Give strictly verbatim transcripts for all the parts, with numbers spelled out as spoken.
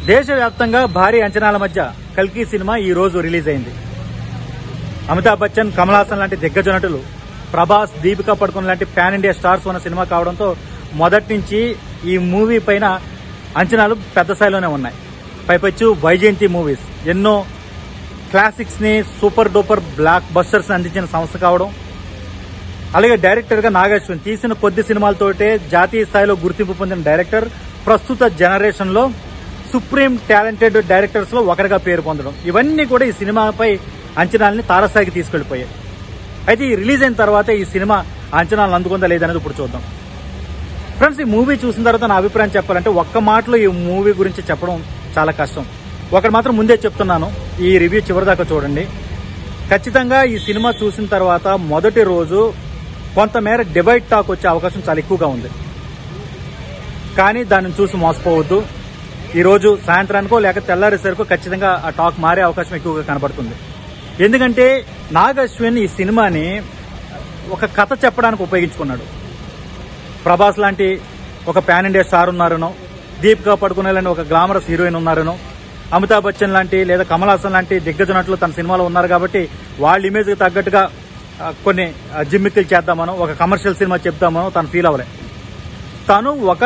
దేశవ్యాప్తంగా భారీ అంచనాల మధ్య కల్కి సినిమా ఈ రోజు రిలీజ్ అయింది. అమితాబ్ బచ్చన్, కమల్ హాసన్ లాంటి దిగ్గజ నటులు, ప్రభాస్, దీపికా పడుకోన్ లాంటి పాన్ ఇండియా స్టార్స్ ఉన్న సినిమా కావడంతో మొదటి నుంచి ఈ మూవీ పైన అంచనాలు పెద్ద స్థాయిలోనే ఉన్నాయి. పైపచ్చు వైజయంతి మూవీస్ ఎన్నో క్లాసిక్స్ ని, సూపర్ డూపర్ బ్లాక్ బస్టర్స్ అందించిన సంస్థ కావడం, అలాగే డైరెక్టర్ గా నాగ్ అశ్విన్ తీసిన కొద్ది సినిమాలతోటే జాతీయ స్థాయిలో గుర్తింపు పొందిన డైరెక్టర్, ప్రస్తుత జనరేషన్ లో సుప్రీం టాలెంటెడ్ డైరెక్టర్స్ లో ఒకరిగా పేరు పొందడం, ఇవన్నీ కూడా ఈ సినిమాపై అంచనాలని తారస్థాయికి తీసుకెళ్లిపోయాయి. అయితే ఈ రిలీజ్ అయిన తర్వాత ఈ సినిమా అంచనాలను అందుకుందా లేదనేది ఇప్పుడు చూద్దాం. ఫ్రెండ్స్, ఈ మూవీ చూసిన తర్వాత నా అభిప్రాయం చెప్పాలంటే ఒక్క మాటలో ఈ మూవీ గురించి చెప్పడం చాలా కష్టం. ఒకటి మాత్రం ముందే చెప్తున్నాను, ఈ రివ్యూ చివరిదాకా చూడండి. ఖచ్చితంగా ఈ సినిమా చూసిన తర్వాత మొదటి రోజు కొంతమేర డిబైట్ టాక్ వచ్చే అవకాశం చాలా ఎక్కువగా ఉంది. కానీ దాన్ని చూసి మోసపోవద్దు. ఈ రోజు సాయంత్రానికో లేక తెల్లారేసరికో ఖచ్చితంగా ఆ టాక్ మారే అవకాశం ఎక్కువగా కనబడుతుంది. ఎందుకంటే నాగ్ అశ్విన్ ఈ సినిమాని ఒక కథ చెప్పడానికి ఉపయోగించుకున్నాడు. ప్రభాస్ లాంటి ఒక పాన్ ఇండియా స్టార్ ఉన్నారనో, దీపికా పడుకోన్ లాంటి ఒక గ్లామరస్ హీరోయిన్ ఉన్నారనో, అమితాబ్ బచ్చన్ లాంటి లేదా కమల్ హాసన్ లాంటి దిగ్గజ నటులు తన సినిమాలో ఉన్నారు కాబట్టి వాళ్ళ ఇమేజ్ కి తగ్గట్టుగా కొన్ని జిమ్మిక్కులు చేద్దామనో, ఒక కమర్షియల్ సినిమా చెప్దామనో తను ఫీల్ అవ్వలే. తను ఒక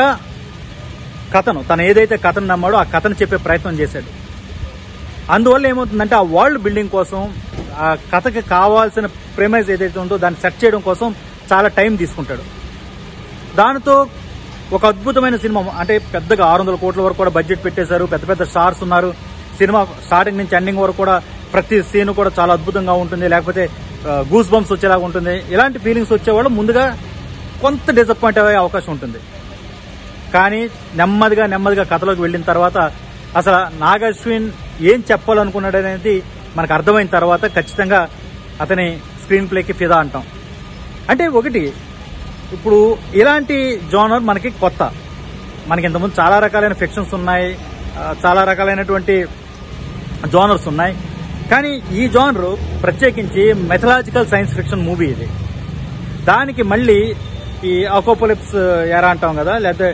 కథను, తను ఏదైతే కథను నమ్మాడో ఆ కథను చెప్పే ప్రయత్నం చేశాడు. అందువల్ల ఏమవుతుందంటే ఆ వరల్డ్ బిల్డింగ్ కోసం, ఆ కథకి కావాల్సిన ప్రెమైజ్ ఏదైతే ఉందో దాన్ని సెట్ చేయడం కోసం చాలా టైం తీసుకుంటాడు. దానితో ఒక అద్భుతమైన సినిమా, అంటే పెద్దగా ఆరు వందల కోట్ల వరకు కూడా బడ్జెట్ పెట్టేశారు, పెద్ద పెద్ద స్టార్స్ ఉన్నారు. సినిమా స్టార్టింగ్ నుంచి ఎండింగ్ వరకు కూడా ప్రతి సీన్ కూడా చాలా అద్భుతంగా ఉంటుంది, లేకపోతే గూస్ బంప్స్ వచ్చేలాగా ఉంటుంది. ఇలాంటి ఫీలింగ్స్ వచ్చేవాళ్ళు ముందుగా కొంత డిసప్పాయింట్ అయ్యే అవకాశం ఉంటుంది. కానీ నెమ్మదిగా నెమ్మదిగా కథలోకి వెళ్ళిన తర్వాత అసలు నాగ్ అశ్విన్ ఏం చెప్పాలనుకున్నాడు అనేది మనకు అర్థమైన తర్వాత ఖచ్చితంగా అతని స్క్రీన్ ప్లేకి ఫిదా అంటాం. అంటే ఒకటి, ఇప్పుడు ఇలాంటి జోనర్ మనకి కొత్త. మనకి ఇంతకుముందు చాలా రకాలైన ఫిక్షన్స్ ఉన్నాయి, చాలా రకాలైనటువంటి జోనర్స్ ఉన్నాయి. కానీ ఈ జోనర్ ప్రత్యేకించి మెథలాజికల్ సైన్స్ ఫిక్షన్ మూవీ ఇది. దానికి మళ్ళీ ఈ అపోకలిప్స్ ఎరా అంటాం కదా, లేకపోతే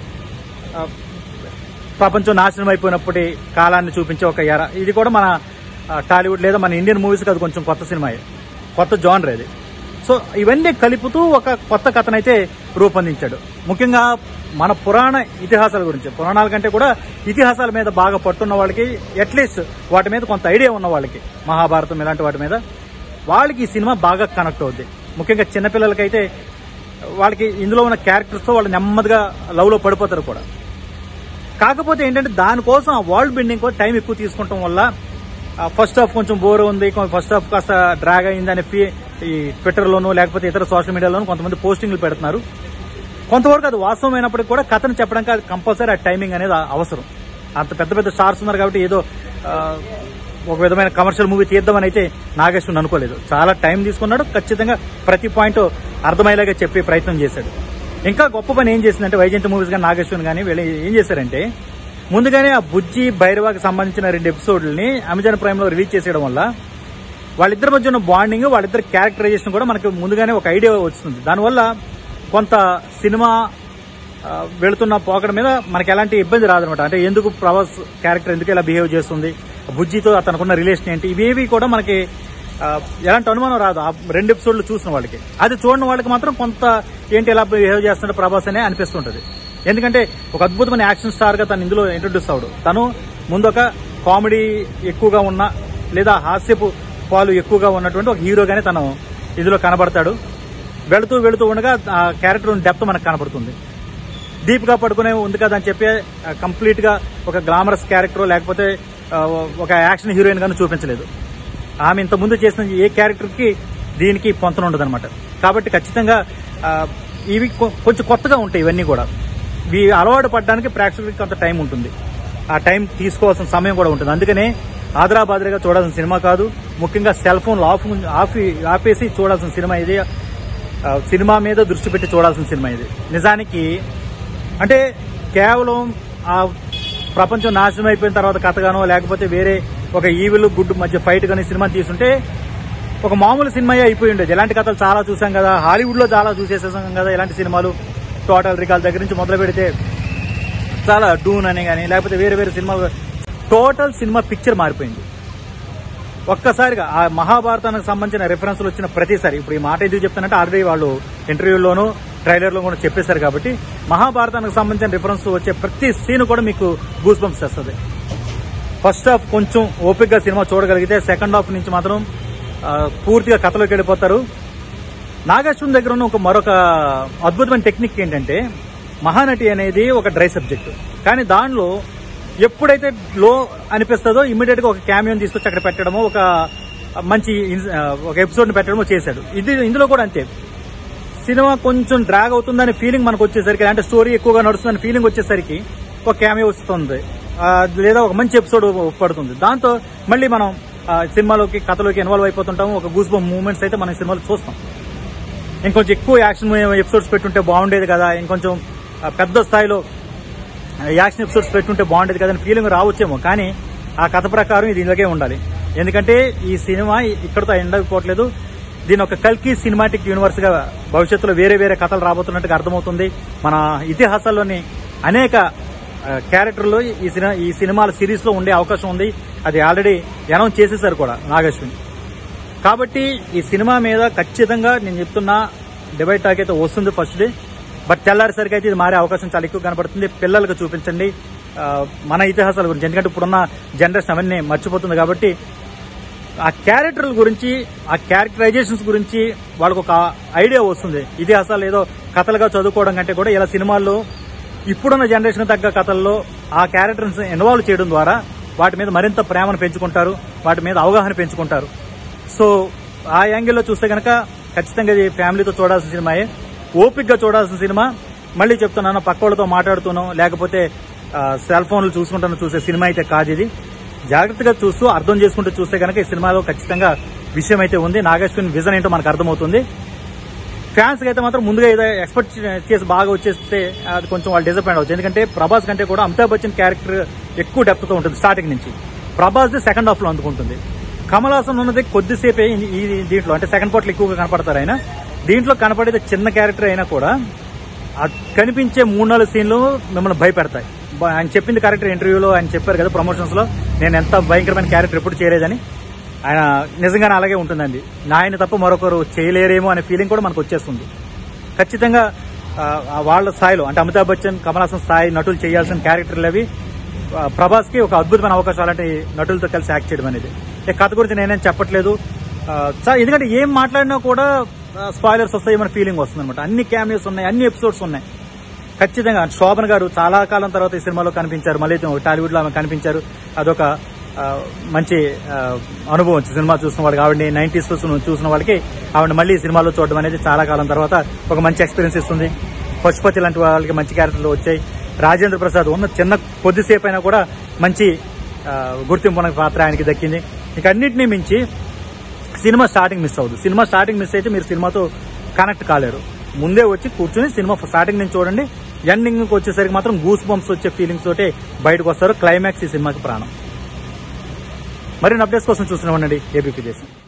ప్రపంచం నాశనం అయిపోయినప్పటి కాలాన్ని చూపించే ఒక ఎరా, ఇది కూడా మన టాలీవుడ్ లేదా మన ఇండియన్ మూవీస్కి అది కొంచెం కొత్త సినిమా, కొత్త జోనర్ ఇది. సో ఇవన్నీ కలుపుతూ ఒక కొత్త కథనైతే రూపొందించాడు. ముఖ్యంగా మన పురాణ ఇతిహాసాల గురించి, పురాణాల కంటే కూడా ఇతిహాసాల మీద బాగా పట్టున్న వాళ్ళకి, అట్లీస్ట్ వాటి మీద కొంత ఐడియా ఉన్న వాళ్ళకి, మహాభారతం ఇలాంటి వాటి మీద వాళ్ళకి ఈ సినిమా బాగా కనెక్ట్ అవుద్ది. ముఖ్యంగా చిన్నపిల్లలకైతే వాళ్ళకి ఇందులో ఉన్న క్యారెక్టర్స్తో వాళ్ళు నెమ్మదిగా లవ్లో పడిపోతారు కూడా. కాకపోతే ఏంటంటే దానికోసం ఆ వరల్డ్ బిల్డింగ్ కూడా టైం ఎక్కువ తీసుకుంటాం వల్ల ఫస్ట్ హాఫ్ కొంచెం బోర్ ఉంది, ఫస్ట్ హాఫ్ కాస్త డ్రాగ్ అయిందని ఈ ట్విట్టర్లోనూ లేకపోతే ఇతర సోషల్ మీడియాలోనూ కొంతమంది పోస్టింగ్లు పెడుతున్నారు. కొంతవరకు అది వాస్తవమైనప్పటికీ కూడా కథను చెప్పడానికి అది కంపల్సరీ ఆ టైమింగ్ అనేది అవసరం. అంత పెద్ద పెద్ద స్టార్స్ ఉన్నారు కాబట్టి ఏదో ఒక విధమైన కమర్షియల్ మూవీ తీద్దామని అయితే నాగ్ అశ్విన్ అనుకోలేదు. చాలా టైం తీసుకున్నాడు, ఖచ్చితంగా ప్రతి పాయింట్ అర్థమయ్యేలాగా చెప్పే ప్రయత్నం చేశాడు. ఇంకా గొప్ప పని ఏం చేసిందంటే వైజయంతి మూవీస్ కానీ నాగ్ అశ్విన్ కానీ వీళ్ళు ఏం చేశారంటే ముందుగానే ఆ బుజ్జి భైరవాకి సంబంధించిన రెండు ఎపిసోడ్లని అమెజాన్ ప్రైమ్ లో రిలీజ్ చేసేయడం వల్ల వాళ్ళిద్దరి మధ్య ఉన్న బాండింగ్, వాళ్ళిద్దరి క్యారెక్టరైజేషన్ కూడా మనకి ముందుగానే ఒక ఐడియా వస్తుంది. దానివల్ల కొంత సినిమా వెళుతున్న పోకడ మీద మనకి ఎలాంటి ఇబ్బంది రాదనమాట. అంటే ఎందుకు ప్రభాస్ క్యారెక్టర్ ఎందుకు ఇలా బిహేవ్ చేస్తుంది, బుజ్జితో అతనుకున్న రిలేషన్ ఏంటి, ఇవేవి కూడా మనకి ఎలాంటి అనుమానం రాదు ఆ రెండు ఎపిసోడ్లు చూసిన వాళ్ళకి. అది చూడని వాళ్ళకి మాత్రం కొంత ఏంటి ఎలా బిహేవ్ చేస్తుంటే ప్రభాస్ అనే అనిపిస్తుంటది. ఎందుకంటే ఒక అద్భుతమైన యాక్షన్ స్టార్ గా తను ఇందులో ఇంట్రొడ్యూస్ అవడు. తను ముందు ఒక కామెడీ ఎక్కువగా ఉన్న లేదా హాస్యపు పాలు ఎక్కువగా ఉన్నటువంటి ఒక హీరోగానే తను ఇందులో కనబడతాడు. వెళుతూ వెళుతూ ఉండగా ఆ క్యారెక్టర్ డెప్త్ మనకు కనబడుతుంది. దీపికా పడుకునే ఉంది కదా అని చెప్పి కంప్లీట్ గా ఒక గ్లామరస్ క్యారెక్టర్ లేకపోతే ఒక యాక్షన్ హీరోయిన్ గాను చూపించలేదు. ఆమె ఇంత ముందు చేసిన ఏ క్యారెక్టర్ కి దీనికి పొంతన ఉండదు అనమాట. కాబట్టి ఖచ్చితంగా ఇవి కొంచెం కొత్తగా ఉంటాయి. ఇవన్నీ కూడా ఇవి అలవాటు పడడానికి ప్రేక్షకులకి కొంత టైం ఉంటుంది, ఆ టైం తీసుకోవాల్సిన సమయం కూడా ఉంటుంది. అందుకనే ఆదరాబాదరిగా చూడాల్సిన సినిమా కాదు. ముఖ్యంగా సెల్ ఫోన్లు ఆఫ్ ఆఫ్ ఆపేసి చూడాల్సిన సినిమా ఇది. సినిమా మీద దృష్టి పెట్టి చూడాల్సిన సినిమా ఇది. నిజానికి అంటే కేవలం ఆ ప్రపంచం నాశనం అయిపోయిన తర్వాత కథగానో లేకపోతే వేరే ఒక ఈవిల్ గుడ్ మధ్య ఫైట్ కానీ సినిమా తీసుంటే ఒక మామూలు సినిమా అయిపోయి ఉండేది. ఇలాంటి కథలు చాలా చూసాం కదా, హాలీవుడ్ లో చాలా చూసేసాం కదా ఇలాంటి సినిమాలు. టోటల్ రికాల్ దగ్గర నుంచి మొదలు పెడితే చాలా డూన్ అని కానీ లేకపోతే వేరే వేరే సినిమాలు టోటల్ సినిమా పిక్చర్ మారిపోయింది. ఒక్కసారిగా ఆ మహాభారతానికి సంబంధించిన రిఫరెన్స్లు వచ్చిన ప్రతిసారి, ఇప్పుడు ఈ మాట ఎందుకు చెప్తానంటే ఆల్రెడీ వాళ్ళు ఇంటర్వ్యూలోనూ ట్రైలర్లో కూడా చెప్పేశారు కాబట్టి, మహాభారతానికి సంబంధించిన రిఫరెన్స్ వచ్చే ప్రతి సీన్ కూడా మీకు గూస్ బంప్స్ చేస్తుంది. ఫస్ట్ హాఫ్ కొంచెం ఓపిక్గా సినిమా చూడగలిగితే సెకండ్ హాఫ్ నుంచి మాత్రం పూర్తిగా కథలోకి వెళ్ళిపోతారు. నాగేశ్వరం దగ్గర ఉన్న ఒక మరొక అద్భుతమైన టెక్నిక్ ఏంటంటే, మహానటి అనేది ఒక డ్రై సబ్జెక్టు, కానీ దానిలో ఎప్పుడైతే లో అనిపిస్తుందో ఇమ్మీడియట్ గా ఒక క్యామియోని తీసుకొచ్చి అక్కడ పెట్టడమో, ఒక మంచి ఒక ఎపిసోడ్ ని పెట్టడమో చేశాడు. ఇది ఇందులో కూడా అంతే. సినిమా కొంచెం డ్రాగ్ అవుతుందనే ఫీలింగ్ మనకు వచ్చేసరికి, అంటే స్టోరీ ఎక్కువగా నడుస్తుందని ఫీలింగ్ వచ్చేసరికి ఒక క్యామియో వస్తుంది, లేదా ఒక మంచి ఎపిసోడ్ పడుతుంది. దాంతో మళ్ళీ మనం సినిమాలోకి కథలోకి ఇన్వాల్వ్ అయిపోతుంటాము. ఒక గూస్ బంప్ మూమెంట్స్ అయితే మనం సినిమాలో చూస్తాం. ఇంకొంచెం ఎక్కువ యాక్షన్ ఎపిసోడ్స్ పెట్టుంటే బాగుండేది కదా, ఇంకొంచెం పెద్ద స్థాయిలో యాక్షన్ ఎపిసోడ్స్ పెట్టుంటే బాగుండేది కదా అని ఫీలింగ్ రావచ్చేమో, కానీ ఆ కథ ప్రకారం ఇది ఇలాగే ఉండాలి. ఎందుకంటే ఈ సినిమా ఇక్కడతో ఎండకపోవట్లేదు. దీని ఒక కల్కి సినిమాటిక్ యూనివర్స్ గా భవిష్యత్తులో వేరే వేరే కథలు రాబోతున్నట్టుగా అర్థమవుతుంది. మన ఇతిహాసాల్లోని అనేక క్యారెక్టర్లు ఈ సినిమా ఈ సినిమాల సిరీస్ లో ఉండే అవకాశం ఉంది. అది ఆల్రెడీ అనౌన్స్ చేసేసారు కూడా నాగశ్విని. కాబట్టి ఈ సినిమా మీద ఖచ్చితంగా నేను చెప్తున్నా డిబేట్ టాక్ అయితే వస్తుంది ఫస్ట్ డే. బట్ తెల్లారిసరికి అయితే ఇది మారే అవకాశం చాలా ఎక్కువ కనపడుతుంది. పిల్లలకు చూపించండి మన ఇతిహాసాల గురించి, ఎందుకంటే ఇప్పుడున్న జనరేషన్ అవన్నీ మర్చిపోతుంది. కాబట్టి ఆ క్యారెక్టర్ల గురించి, ఆ క్యారెక్టరైజేషన్స్ గురించి వాళ్ళకు ఒక ఐడియా వస్తుంది. ఇతిహాసాలు ఏదో కథలుగా చదువుకోవడం కంటే కూడా ఇలా సినిమాల్లో ఇప్పుడున్న జనరేషన్ తగ్గ కథల్లో ఆ క్యారెక్టర్స్ ఇన్వాల్వ్ చేయడం ద్వారా వాటి మీద మరింత ప్రేమను పెంచుకుంటారు, వాటి మీద అవగాహన పెంచుకుంటారు. సో ఆ యాంగిల్లో చూస్తే కనుక ఖచ్చితంగా ఇది ఫ్యామిలీతో చూడాల్సిన సినిమాయే, ఓపిక్ గా చూడాల్సిన సినిమా. మళ్ళీ చెప్తున్నాను, పక్క వాళ్ళతో మాట్లాడుతున్నాం లేకపోతే సెల్ ఫోన్లు చూసుకుంటాను చూసే సినిమా అయితే కాదు ఇది. జాగ్రత్తగా చూస్తూ అర్థం చేసుకుంటూ చూస్తే కనుక ఈ సినిమాలో ఖచ్చితంగా విషయం అయితే ఉంది. నాగేశ్వరి విజన్ ఏంటో మనకు అర్థమవుతుంది. ఫ్యాన్స్ కి అయితే మాత్రం ముందుగా ఏదో ఎక్స్పెక్ట్ చేసి బాగా వచ్చేస్తే అది కొంచెం వాళ్ళు డిసప్పాయింట్ అవుతుంది. ఎందుకంటే ప్రభాస్ కంటే కూడా అమితాబ్ బచ్చన్ క్యారెక్టర్ ఎక్కువ డెప్త్ తో ఉంటుంది స్టార్టింగ్ నుంచి. ప్రభాస్ ది సెకండ్ హాఫ్ లో అందుకుంటుంది. కమల్ హాసన్ ఉన్నది కొద్దిసేపే ఈ దీంట్లో, అంటే సెకండ్ పార్ట్ లో ఎక్కువగా కనపడతారు ఆయన. దీంట్లో కనపడేది చిన్న క్యారెక్టర్ అయినా కూడా కనిపించే మూడు నాలుగు సీన్లు మిమ్మల్ని భయపెడతాయి. ఆయన చెప్పింది కరెక్టర్, ఇంటర్వ్యూలో ఆయన చెప్పారు కదా ప్రమోషన్స్ లో, నేను ఎంత భయంకరమైన క్యారెక్టర్ ఎప్పుడు చేయలేదని. ఆయన నిజంగానే అలాగే ఉంటుందండి. ఆయన తప్ప మరొకరు చేయలేరేమో అనే ఫీలింగ్ కూడా మనకు వచ్చేస్తుంది. ఖచ్చితంగా వాళ్ళ స్థాయిలో, అంటే అమితాబ్ బచ్చన్, కమల్ హాసన్ స్థాయి నటులు చేయాల్సిన క్యారెక్టర్లు అవి. ప్రభాస్ కి ఒక అద్భుతమైన అవకాశం అలాంటి నటులతో కలిసి యాక్ట్ చేయడం అనేది. కథ గురించి నేనేం చెప్పట్లేదు, ఎందుకంటే ఏం మాట్లాడినా కూడా స్పాయిలర్స్ వస్తాయి మన ఫీలింగ్ వస్తుంది అనమాట. అన్ని క్యామియోస్ ఉన్నాయి, అన్ని ఎపిసోడ్స్ ఉన్నాయి. ఖచ్చితంగా శోభన్ గారు చాలా కాలం తర్వాత ఈ సినిమాలో కనిపించారు, మళ్ళీ టాలీవుడ్ లో ఆమె కనిపించారు. అదొక మంచి అనుభవం సినిమా చూసిన వాళ్ళకి. ఆవిడని నైన్టీస్ లో చూసిన వాళ్ళకి ఆవిడ మళ్ళీ సినిమాలో చూడడం అనేది చాలా కాలం తర్వాత ఒక మంచి ఎక్స్పీరియన్స్ ఇస్తుంది. పశుపతి లాంటి వాళ్ళకి మంచి క్యారెక్టర్లు వచ్చాయి. రాజేంద్ర ప్రసాద్ ఉన్న చిన్న కొద్దిసేపు అయినా కూడా మంచి గుర్తింపు పాత్ర ఆయనకి దక్కింది. ఇక అన్నింటినీ మించి సినిమా స్టార్టింగ్ మిస్ అవ్వదు. సినిమా స్టార్టింగ్ మిస్ అయితే మీరు సినిమాతో కనెక్ట్ కాలేరు. ముందే వచ్చి కూర్చుని సినిమా స్టార్టింగ్ నుంచి చూడండి. ఎండింగ్ వచ్చేసరికి మాత్రం గూస్ బంప్స్ వచ్చే ఫీలింగ్స్ తోటే బయటకు వస్తారు. క్లైమాక్స్ ఈ సినిమాకి ప్రాణం. మరిన్ని అప్డేట్స్ కోసం చూస్తూనే ఉండండి ఏబీపీ దేశం.